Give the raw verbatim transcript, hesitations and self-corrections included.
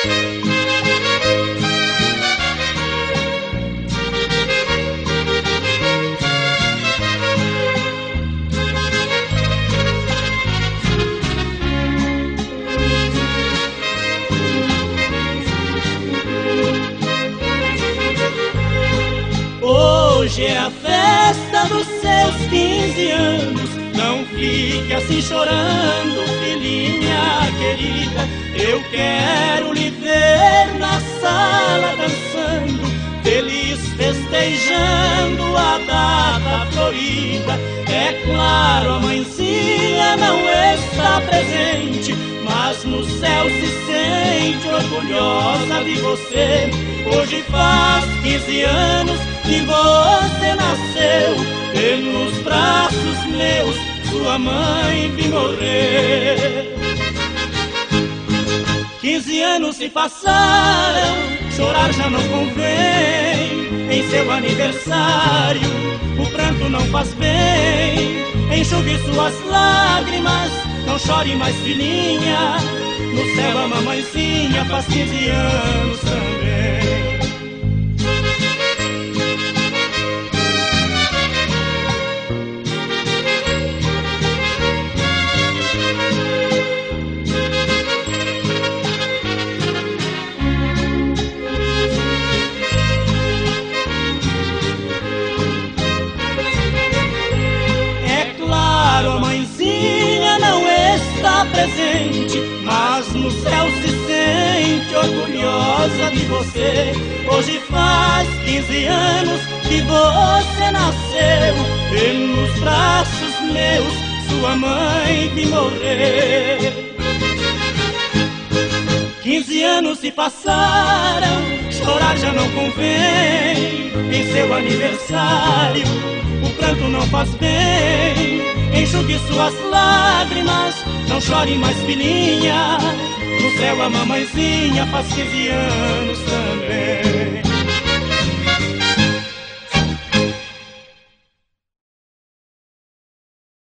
Hoje é a festa dos seus quinze anos. Não fique assim chorando, filhinha querida. Eu quero lhe ver na sala dançando, feliz festejando a data florida. É claro, a mãezinha não está presente, mas no céu se sente orgulhosa de você. Hoje faz quinze anos que você nasceu, e nos braços meus sua mãe vi morrer. Quinze anos se passaram, chorar já não convém. Em seu aniversário o pranto não faz bem. Enxugue suas lágrimas, não chore mais, filhinha. No céu a mamãezinha faz quinze anos também. Presente, mas no céu se sente orgulhosa de você. Hoje faz quinze anos que você nasceu, e nos braços meus sua mãe vi morrer. Quinze anos se passaram, chorar já não convém. Em seu aniversário o pranto não faz bem. Enxugue suas lágrimas, não chore mais, filhinha. No céu a mamãezinha faz quinze anos também.